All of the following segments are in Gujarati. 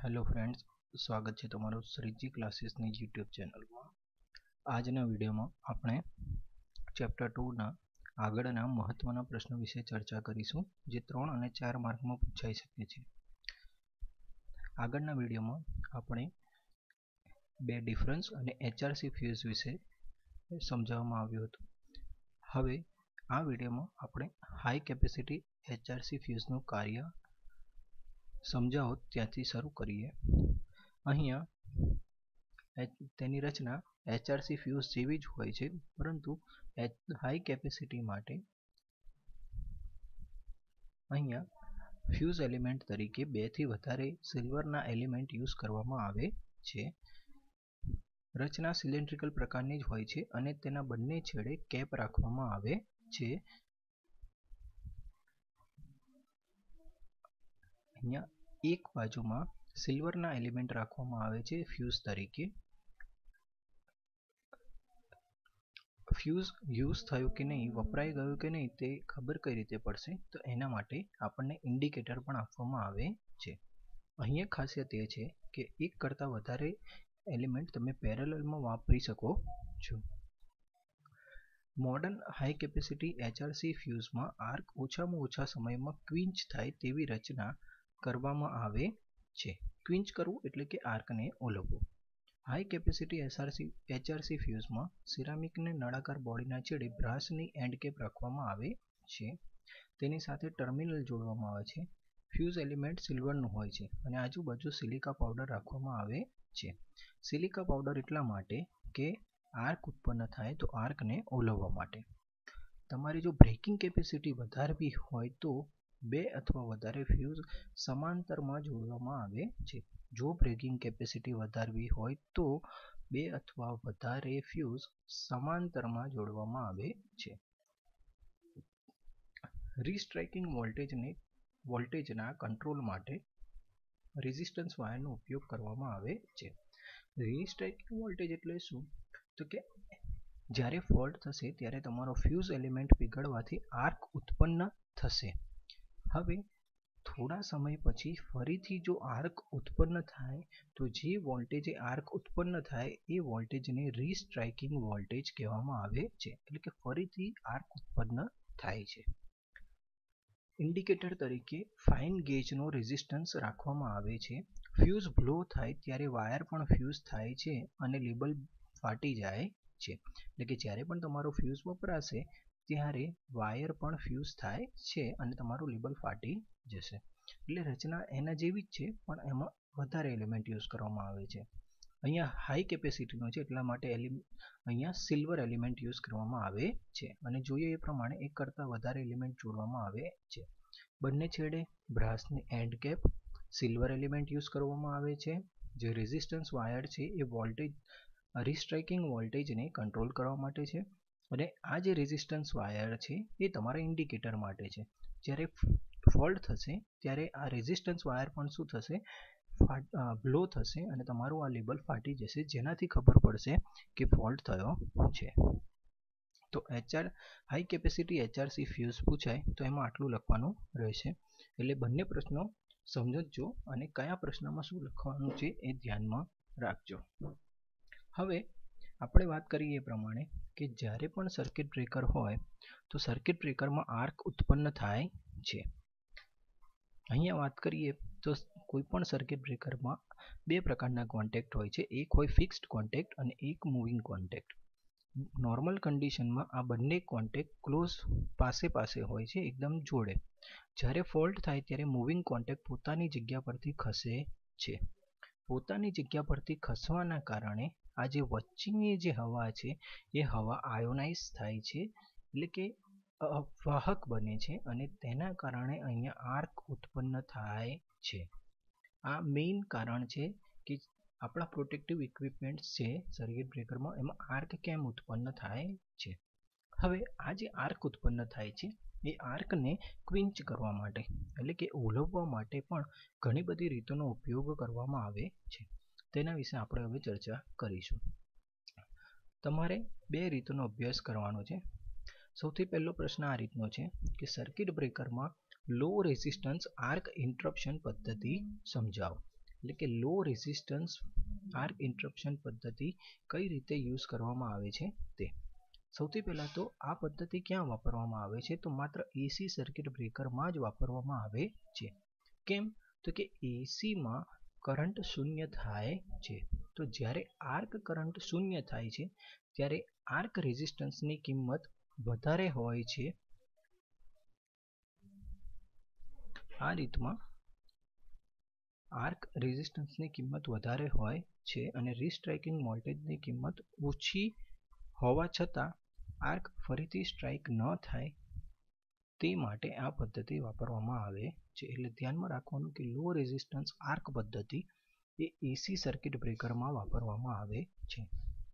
હેલો ફ્રેન્ડ્સ, સ્વાગત છે તમારું શ્રીજી ક્લાસીસની યુટ્યુબ ચેનલમાં. આજના વિડીયોમાં આપણે ચેપ્ટર 2ના આગળના મહત્વના પ્રશ્નો વિશે ચર્ચા કરીશું, જે 3 અને 4 માર્કમાં પૂછાઈ શકે છે. આગળના વિડીયોમાં આપણે બે ડિફરન્સ અને HRC ફ્યુઝ વિશે સમજાવવામાં આવ્યું હતું. હવે આ વિડીયોમાં આપણે હાઈ કેપેસિટી HRC ફ્યુઝનું કાર્ય સમજાવો ત્યાંથી શરૂ કરીએ. અહીંયા તેની રચના HRC ફ્યુઝ જેવી જ હોય છે, પરંતુ હાઈ કેપેસિટી માટે અહીંયા ફ્યુઝ એલિમેન્ટ તરીકે 2 થી વધારે સિલ્વરના એલિમેન્ટ યુઝ કરવામાં આવે છે. રચના સિલિન્ડ્રિકલ પ્રકારની જ હોય છે અને તેના બંને છેડે કેપ રાખવામાં આવે છે. અહીંયા એક બાજુમાં સિલ્વરના એલિમેન્ટ રાખવામાં આવે છે ફ્યુઝ તરીકે. ફ્યુઝ યુઝ થયું કે નહીં, વપરાઈ ગયું કે નહીં તે ખબર કઈ રીતે પડશે, તો એના માટે આપણને ઇન્ડિકેટર પણ આપવામાં આવે છે. અહીંયા ખાસિયત એ છે કે એક કરતાં વધારે એલિમેન્ટ તમે પેરેલલમાં વાપરી શકો છો. મોડર્ન હાઈ કેપેસિટી HRC ફ્યુઝમાં આર્ક ઓછામાં ઓછા સમયમાં ક્વિન્ચ થાય તેવી રચના કરવામાં આવે છે. ક્વિન્ચ કરવું એટલે કે આર્કને ઓલવવું. હાઈ કેપેસિટી HRC ફ્યુઝમાં સિરામિકને નળાકાર બોડીના છેડે બ્રાસની એન્ડ કેપ રાખવામાં આવે છે. તેની સાથે ટર્મિનલ જોડવામાં આવે છે. ફ્યુઝ એલિમેન્ટ સિલ્વરનું હોય છે અને આજુબાજુ સિલિકા પાવડર રાખવામાં આવે છે. સિલિકા પાવડર એટલા માટે કે આર્ક ઉત્પન્ન થાય તો આર્કને ઓલવવા માટે. તમારે જો બ્રેકિંગ કેપેસિટી વધારવી હોય તો 2 અથવા વધારે ફ્યુઝ સમાંતરમાં જોડવામાં આવે છે. જો બ્રેકિંગ કેપેસિટી વધારવી હોય તો 2 અથવા વધારે ફ્યુઝ સમાંતરમાં જોડવામાં આવે છે. રીસ્ટ્રાઇકિંગ વોલ્ટેજના કંટ્રોલ માટે રેઝિસ્ટન્સ વાયરનો ઉપયોગ કરવામાં આવે છે. રીસ્ટ્રાઇકિંગ વોલ્ટેજ એટલે શું? તો કે જ્યારે ફોલ્ટ થશે ત્યારે તમારો ફ્યુઝ એલિમેન્ટ પીગળવાથી આર્ક ઉત્પન્ન થશે. હવે થોડા સમય પછી ફરીથી જો આર્ક ઉત્પન્ન થાય તો જે વોલ્ટેજે આર્ક ઉત્પન્ન થાય એ વોલ્ટેજને રીસ્ટ્રાઇકિંગ વોલ્ટેજ કહેવામાં આવે છે, એટલે કે ફરીથી આર્ક ઉત્પન્ન થાય છે. ઇન્ડિકેટર તરીકે ફાઇન ગેજનો રેઝિસ્ટન્સ રાખવામાં આવે છે. ફ્યુઝ બ્લો થાય ત્યારે વાયર પણ ફ્યુઝ થાય છે અને લેબલ ફાટી જાય છે. એટલે કે જ્યારે પણ તમારો ફ્યુઝ વપરાશે ત્યારે વાયર પણ ફ્યુઝ થાય છે અને તમારું લેબલ ફાટી જશે. એટલે રચના એના જેવી જ છે, પણ એમાં વધારે એલિમેન્ટ યુઝ કરવામાં આવે છે. અહીંયા હાઈ કેપેસિટીનો છે એટલા માટે અહીંયા સિલ્વર એલિમેન્ટ યુઝ કરવામાં આવે છે અને જોઈએ એ પ્રમાણે એક કરતાં વધારે એલિમેન્ટ જોડવામાં આવે છે. બંને છેડે બ્રાસની end cap, silver element use કરવામાં આવે છે. જે રેઝિસ્ટન્સ વાયર છે એ રીસ્ટ્રાઇકિંગ વોલ્ટેજને કંટ્રોલ કરવા માટે છે અને આ જે રેઝિસ્ટન્સ વાયર છે એ તમારા ઇન્ડિકેટર માટે છે. જ્યારે ફોલ્ટ થશે ત્યારે આ રેઝિસ્ટન્સ વાયર પણ શું થશે, બ્લો થશે અને તમારું આ લેબલ ફાટી જશે, જેનાથી ખબર પડશે કે ફોલ્ટ થયો છે. તો હાઈ કેપેસિટી HRC ફ્યુઝ પૂછાય તો એમાં આટલું લખવાનું રહેશે. એટલે બંને પ્રશ્નો સમજજો અને કયા પ્રશ્નમાં શું લખવાનું છે એ ધ્યાનમાં રાખજો. હવે આપણે વાત કરીએ એ પ્રમાણે કે જ્યારે પણ સર્કિટ બ્રેકર હોય તો સર્કિટ બ્રેકરમાં આર્ક ઉત્પન્ન થાય છે. અહીંયા વાત કરીએ તો કોઈ પણ સર્કિટ બ્રેકરમાં 2 પ્રકારના કોન્ટેક્ટ હોય છે. એક હોય ફિક્સ્ડ કોન્ટેક્ટ અને એક મૂવિંગ કોન્ટેક્ટ. નોર્મલ કન્ડિશનમાં આ બંને કોન્ટેક્ટ ક્લોઝ પાસે હોય છે, એકદમ જોડે. જ્યારે ફોલ્ટ થાય ત્યારે મૂવિંગ કોન્ટેક્ટ પોતાની જગ્યા પરથી ખસે છે. પોતાની જગ્યા પરથી ખસવાના કારણે આ જે વચ્ચેની જે હવા છે એ હવા આયોનાઇઝ થાય છે, એટલે કે વાહક બને છે અને તેના કારણે અહીંયા આર્ક ઉત્પન્ન થાય છે. આ મેઇન કારણ છે કે આપણા પ્રોટેક્ટિવ ઇક્વિપમેન્ટ્સ છે સર્કિટ બ્રેકરમાં, એમાં આર્ક કેમ ઉત્પન્ન થાય છે. હવે આ જે આર્ક ઉત્પન્ન થાય છે એ આર્કને ક્વિન્ચ કરવા માટે એટલે કે ઓલવવા માટે પણ ઘણી બધી રીતોનો ઉપયોગ કરવામાં આવે છે. તેના વિશે આપણે હવે ચર્ચા કરીશું. તમારે 2 રીતોનો અભ્યાસ કરવાનો છે. સૌથી પહેલો પ્રશ્ન આ રીતનો છે કે સર્કિટ બ્રેકરમાં લો રેઝિસ્ટન્સ આર્ક ઇન્ટરપ્શન પદ્ધતિ સમજાવો. એટલે કે લો રેઝિસ્ટન્સ આર્ક ઇન્ટરપ્શન પદ્ધતિ કઈ રીતે યુઝ કરવામાં આવે છે તે. સૌથી પહેલાં તો આ પદ્ધતિ ક્યાં વાપરવામાં આવે છે? તો માત્ર એસી સર્કિટ બ્રેકરમાં જ વાપરવામાં આવે છે. કેમ? તો કે એસીમાં કરંટ શૂન્ય થાય છે. તો જ્યારે આર્ક કરંટ શૂન્ય થાય છે ત્યારે આર્ક રેઝિસ્ટન્સની કિંમત વધારે હોય છે. આ રીતમાં આર્ક રેઝિસ્ટન્સની કિંમત વધારે હોય છે અને રીસ્ટ્રાઇકિંગ વોલ્ટેજની કિંમત ઓછી હોવા છતાં આર્ક ફરીથી સ્ટ્રાઇક ન થાય તે માટે આ પદ્ધતિ વાપરવામાં આવે છે. એટલે ધ્યાનમાં રાખવાનું કે લો રેઝિસ્ટન્સ આર્ક પદ્ધતિ એ એસી સર્કિટ બ્રેકરમાં વાપરવામાં આવે છે.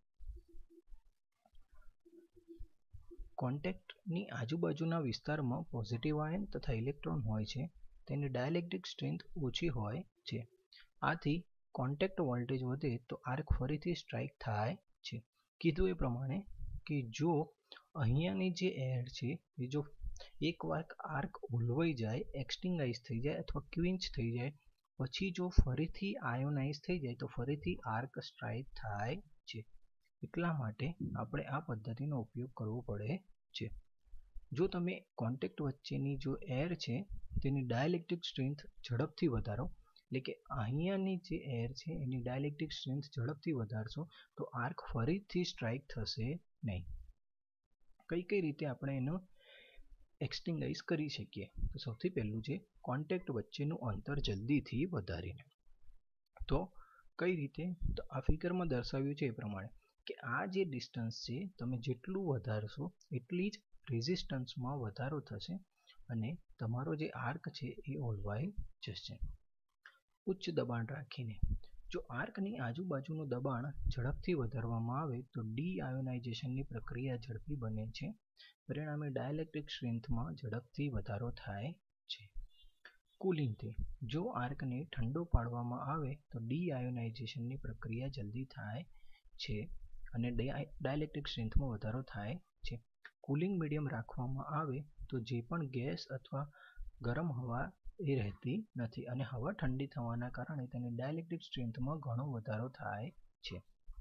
કોન્ટેક્ટની આજુબાજુના વિસ્તારમાં પોઝિટિવ આયન તથા ઇલેક્ટ્રોન હોય છે. તેની ડાયલેક્ટ્રિક સ્ટ્રેન્થ ઓછી હોય છે. આથી કોન્ટેક્ટ વોલ્ટેજ વધે તો આર્ક ફરીથી સ્ટ્રાઇક થાય છે. કીધું એ પ્રમાણે કે જો અહીંયાની જે એર છે એ જો એકવાર આર્ક ઓલવાઈ જાય, એક્સટિંગાઇઝ થઈ જાય અથવા ક્વિન્ચ થઈ જાય પછી જો ફરીથી આયોનાઇઝ થઈ જાય તો ફરીથી આર્ક સ્ટ્રાઇક થાય છે. એટલા માટે આપણે આ પદ્ધતિનો ઉપયોગ કરવો પડે છે. જો તમે કોન્ટેક્ટ વચ્ચેની જો એર છે તેની ડાયલેક્ટ્રિક સ્ટ્રેન્થ ઝડપથી વધારો, એટલે કે અહીંયાની જે એર છે એની ડાયલેક્ટ્રિક સ્ટ્રેન્થ ઝડપથી વધારશો તો આર્ક ફરીથી સ્ટ્રાઇક થશે નહીં. કઈ રીતે આપણે એનો એક્સટિંગાઇઝ કરી શકીએ? તો સૌથી પહેલું છે કોન્ટેક્ટ વચ્ચેનું અંતર જલ્દીથી વધારીને. તો કઈ રીતે? તો આ ફિગરમાં દર્શાવ્યું છે એ પ્રમાણે કે આ જે ડિસ્ટન્સ છે તમે જેટલું વધારશો એટલી જ રેઝિસ્ટન્સમાં વધારો થશે અને તમારો જે આર્ક છે એ ઓલવાઈ જશે. ઉચ્ચ દબાણ રાખીને જો આર્કની આજુબાજુનું દબાણ ઝડપથી વધારવામાં આવે તો ડી આયોનાઇઝેશનની પ્રક્રિયા ઝડપી બને છે. પરિણામે ડાયલેક્ટ્રિક સ્ટ્રેન્થમાં ઝડપથી વધારો થાય છે. કુલિંગથી જો આર્કને ઠંડો પાડવામાં આવે તો ડી આયોનાઇઝેશનની પ્રક્રિયા જલ્દી થાય છે અને ડાયલેક્ટ્રિક સ્ટ્રેન્થમાં વધારો થાય છે. કુલિંગ મીડિયમ રાખવામાં આવે તો જે પણ ગેસ અથવા ગરમ હવા એ રહેતી નથી અને હવા ઠંડી થવાના કારણે તેની ડાયલેક્ટ્રિક સ્ટ્રેન્થમાં ઘણો વધારો થાય છે.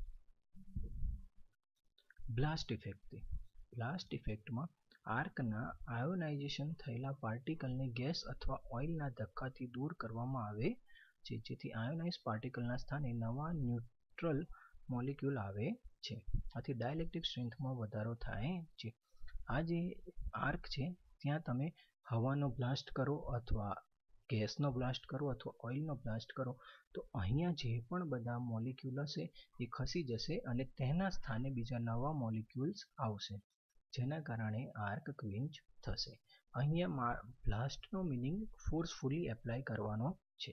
બ્લાસ્ટ ઇફેક્ટથી બ્લાસ્ટ ઇફેક્ટમાં આર્કના આયોનાઇઝેશન થયેલા પાર્ટિકલને ગેસ અથવા ઓઇલના ધક્કાથી દૂર કરવામાં આવે છે, જેથી આયોનાઇઝ પાર્ટિકલના સ્થાને નવા ન્યુટ્રલ મોલિક્યુલ આવે છે. આથી ડાયલેક્ટ્રિક સ્ટ્રેન્થમાં વધારો થાય છે. આ જે આર્ક છે ત્યાં તમે હવાનો બ્લાસ્ટ કરો અથવા ગેસનો બ્લાસ્ટ કરો અથવા ઓઇલનો બ્લાસ્ટ કરો તો અહીંયા જે પણ બધા મોલિક્યુલ હશે એ ખસી જશે અને તેના સ્થાને બીજા નવા મોલિક્યુલ્સ આવશે, જેના કારણે આર્ક ક્વિન્ચ થશે. અહીંયા બ્લાસ્ટનો મિનિંગ ફોર્સફુલી એપ્લાય કરવાનો છે.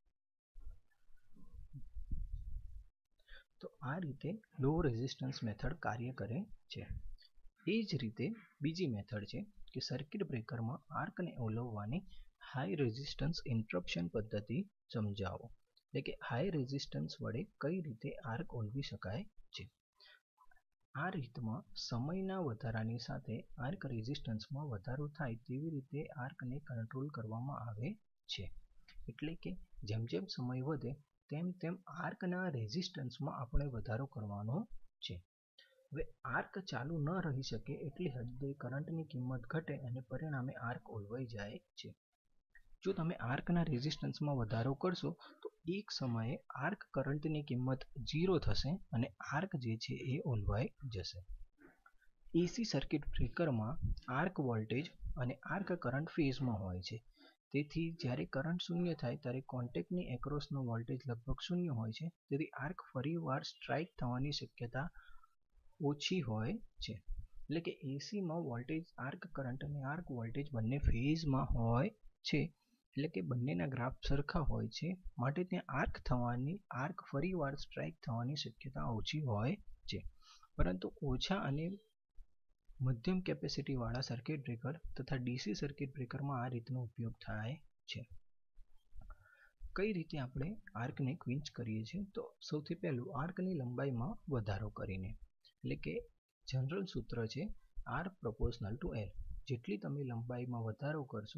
તો આ રીતે લો રેઝિસ્ટન્સ મેથડ કાર્ય કરે છે. એ જ રીતે બીજી મેથડ છે કે સર્કિટ બ્રેકરમાં આર્કને ઓલવવાની હાઈ રેઝિસ્ટન્સ ઇન્ટરપ્શન પદ્ધતિ સમજાવો. એટલે કે હાઈ રેઝિસ્ટન્સ વડે કઈ રીતે આર્ક ઓલવી શકાય છે. આ રીતમાં સમયના વધારાની સાથે આર્ક રેઝિસ્ટન્સમાં વધારો થાય તેવી રીતે આર્કને કંટ્રોલ કરવામાં આવે છે. એટલે કે જેમ જેમ સમય વધે તેમ તેમ આર્કના રેઝિસ્ટન્સમાં આપણે વધારો કરવાનો છે. હવે આર્ક ચાલુ ન રહી શકે એટલી હદે કરંટની કિંમત ઘટે અને પરિણામે આર્ક ઓલવાઈ જાય છે. જો તમે આર્કના રેઝિસ્ટન્સમાં વધારો કરશો તો એક સમયે આર્ક કરંટની કિંમત 0 થશે અને આર્ક જે છે એ ઓલવાઈ જશે. એસી સર્કિટ બ્રેકરમાં આર્ક વોલ્ટેજ અને આર્ક કરંટ ફેઝમાં હોય છે. તેથી જ્યારે કરંટ શૂન્ય થાય ત્યારે કોન્ટેક્ટની એક્રોસનો વોલ્ટેજ લગભગ શૂન્ય હોય છે. તેથી આર્ક ફરીવાર સ્ટ્રાઇક થવાની શક્યતા ઓછી હોય છે. એટલે કે એસીમાં વોલ્ટેજ આર્ક કરંટ અને આર્ક વોલ્ટેજ બંને ફેઝમાં હોય છે. એટલે કે બંનેના ગ્રાફ સરખા હોય છે માટે ત્યાં આર્ક ફરીવાર સ્ટ્રાઇક થવાની શક્યતા ઓછી હોય છે. પરંતુ ઓછા અને મધ્યમ કેપેસિટીવાળા સર્કિટ બ્રેકર તથા ડીસી સર્કિટ બ્રેકરમાં આ રીતનો ઉપયોગ થાય છે. કઈ રીતે આપણે આર્કને ક્વિન્ચ કરીએ છીએ? તો સૌથી પહેલું આર્કની લંબાઈમાં વધારો કરીને. એટલે કે જનરલ સૂત્ર છે R પ્રોપોર્શનલ ટુ L. જેટલી તમે લંબાઈમાં વધારો કરશો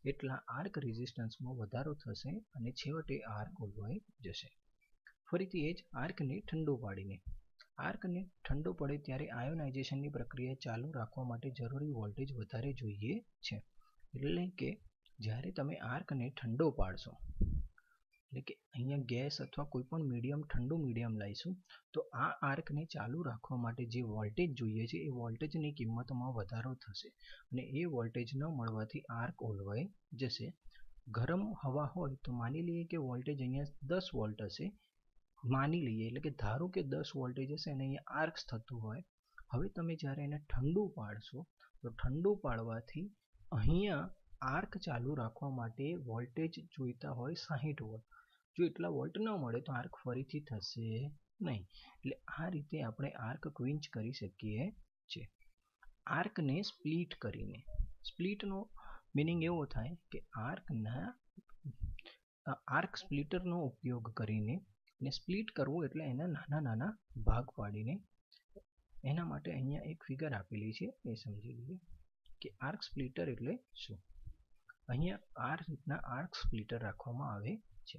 એટલા આર્ક રેઝિસ્ટન્સમાં વધારો થશે અને છેવટે આર્ક ઓલવાઈ જશે. ફરીથી એ જ આર્કને ઠંડો પાડીને આર્કને ઠંડો પડે ત્યારે આયોનાઇઝેશનની પ્રક્રિયા ચાલુ રાખવા માટે જરૂરી વોલ્ટેજ વધારે જોઈએ છે. એટલે કે જ્યારે તમે આર્કને ઠંડો પાડશો, એટલે કે અહીંયા ગેસ અથવા કોઈ પણ મીડિયમ ઠંડુ મીડિયમ લઈશું તો આ આર્કને ચાલુ રાખવા માટે જે વોલ્ટેજ જોઈએ છે એ વોલ્ટેજની કિંમતમાં વધારો થશે અને એ વોલ્ટેજ ન મળવાથી આર્ક ઓલવાઈ જશે. ગરમ હવા હોય તો માની લઈએ કે વોલ્ટેજ અહીંયા 10 વોલ્ટ હશે, માની લઈએ, એટલે કે ધારો કે 10 વોલ્ટેજ હશે અને અહીંયા આર્ક્સ થતું હોય. હવે તમે જ્યારે એને ઠંડુ પાડશો તો ઠંડુ પાડવાથી અહીંયા આર્ક ચાલુ રાખવા માટે વોલ્ટેજ જોઈતા હોય 60 વોલ્ટ. જો એટલા વોલ્ટ ન મળે તો આર્ક ફરીથી થશે નહીં. એટલે આ રીતે આપણે આર્ક ક્વિન્ચ કરી શકીએ છીએ. આર્કને સ્પ્લિટ કરીને, સ્પ્લિટનો મિનિંગ એવો થાય કે આર્ક સ્પ્લિટરનો ઉપયોગ કરીને એને સ્પ્લિટ કરવું એટલે એના નાના નાના ભાગ પાડીને. એના માટે અહીંયા એક ફિગર આપેલી છે એ સમજી લઈએ કે આર્ક સ્પ્લિટર એટલે શું. અહીંયા આ રીતના આર્ક સ્પ્લિટર રાખવામાં આવે છે.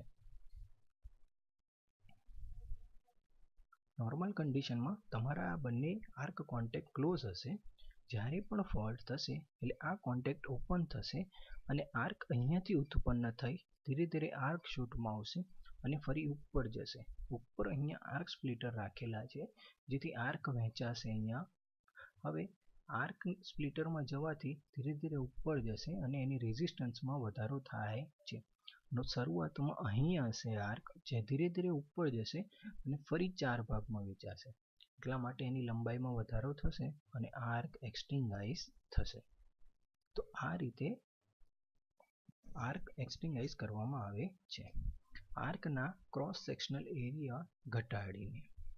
નોર્મલ કન્ડિશનમાં તમારા આ બંને આર્ક કોન્ટેક્ટ ક્લોઝ હશે. જ્યારે પણ ફોલ્ટ થશે એટલે આ કોન્ટેક્ટ ઓપન થશે અને આર્ક અહીંયાથી ઉત્પન્ન થઈ ધીરે ધીરે આર્ક શૂટમાં આવશે અને ફરી ઉપર જશે. ઉપર અહીંયા આર્ક સ્પ્લિટર રાખેલા છે જેથી આર્ક વહેંચાશે અહીંયા. હવે આર્ક સ્પ્લિટરમાં જવાથી ધીરે ધીરે ઉપર જશે અને એની રેઝિસ્ટન્સમાં વધારો થાય છે. શરૂઆતમાં અહીંયા હશે આર્ક, જે ધીરે ધીરે ઉપર જશે અને ફરી 4 ભાગમાં વહેંચાશે. એટલા માટે એની લંબાઈમાં વધારો થશે અને આર્ક એક્સટિંગાઇઝ થશે. તો આ રીતે આર્ક એક્સટિંગાઇઝ કરવામાં આવે છે. આર્કના ક્રોસ સેક્શનલ એરિયા ઘટાડીને.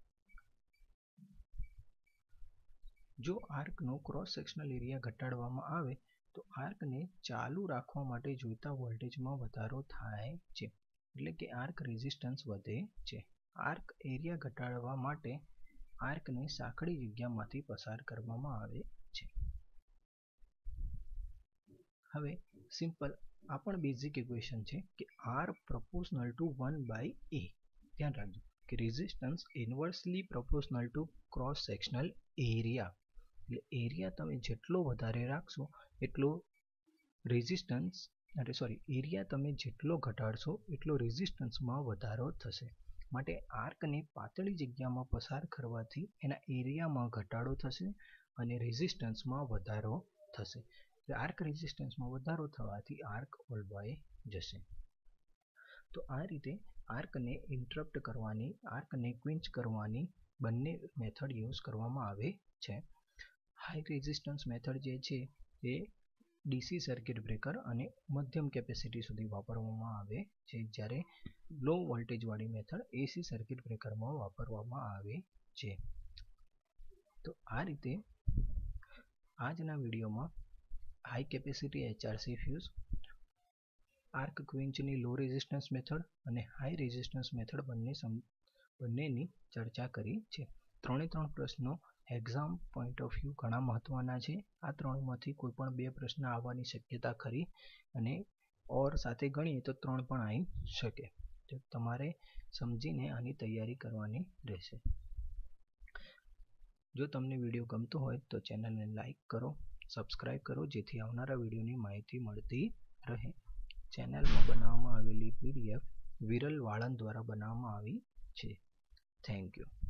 જો આર્કનો ક્રોસ સેક્શનલ એરિયા ઘટાડવામાં આવે તો આર્કને ચાલુ રાખવા માટે જોઈતા વોલ્ટેજમાં વધારો થાય છે. એટલે કે આર્ક રેઝિસ્ટન્સ વધે છે. આર્ક એરિયા ઘટાડવા માટે આર્કને સાંકડી જગ્યામાંથી પસાર કરવામાં આવે છે. હવે સિમ્પલ આ પણ બેઝિક ઇક્વેશન છે કે R proportional to 1/A. ધ્યાન રાખજો કે resistance inversely proportional to cross sectional area. એટલે એરિયા તમે જેટલો વધારે રાખશો એટલો રેઝિસ્ટન્સ એરિયા તમે જેટલો ઘટાડશો એટલો રેઝિસ્ટન્સમાં વધારો થશે. માટે આર્કને પાતળી જગ્યામાં પસાર કરવાથી એના એરિયામાં ઘટાડો થશે અને રેઝિસ્ટન્સમાં વધારો થશે. એટલે આર્ક રેઝિસ્ટન્સમાં વધારો થવાથી આર્ક ઓલવાઈ જશે. તો આ રીતે આર્કને ઇન્ટરપ્ટ કરવાની, આર્કને ક્વિન્ચ કરવાની બંને મેથડ યુઝ કરવામાં આવે છે. હાઈ રેઝિસ્ટન્સ મેથડ જે છે એ ડીસી સર્કિટ બ્રેકર અને મધ્યમ કેપેસિટી સુધી વાપરવામાં આવે છે, જ્યારે લો વોલ્ટેજવાળી મેથડ એસી સર્કિટ બ્રેકરમાં વાપરવામાં આવે છે. તો આ રીતે આજના વિડીયોમાં high capacity HRC fuse, arc ક્વિન્ચની લો રેઝિસ્ટન્સ મેથડ અને હાઈ રેઝિસ્ટન્સ મેથડ બંનેની ચર્ચા કરી છે. 3 પ્રશ્નો એક્ઝામ પોઈન્ટ ઓફ વ્યૂ ઘણા મહત્વના છે. આ 3માંથી કોઈ પણ 2 પ્રશ્ન આવવાની શક્યતા ખરી અને ઓર સાથે ગણીએ તો 3 પણ આવી શકે. તો તમારે સમજીને આની તૈયારી કરવાની રહેશે. જો તમને વિડીયો ગમતો હોય તો ચેનલને લાઈક કરો, સબસ્ક્રાઈબ કરો, જેથી આવનારા વિડીયોની માહિતી મળતી રહે. ચેનલમાં બનાવવામાં આવેલી PDF વિરલ વાળંદ દ્વારા બનાવવામાં આવી છે. Thank you.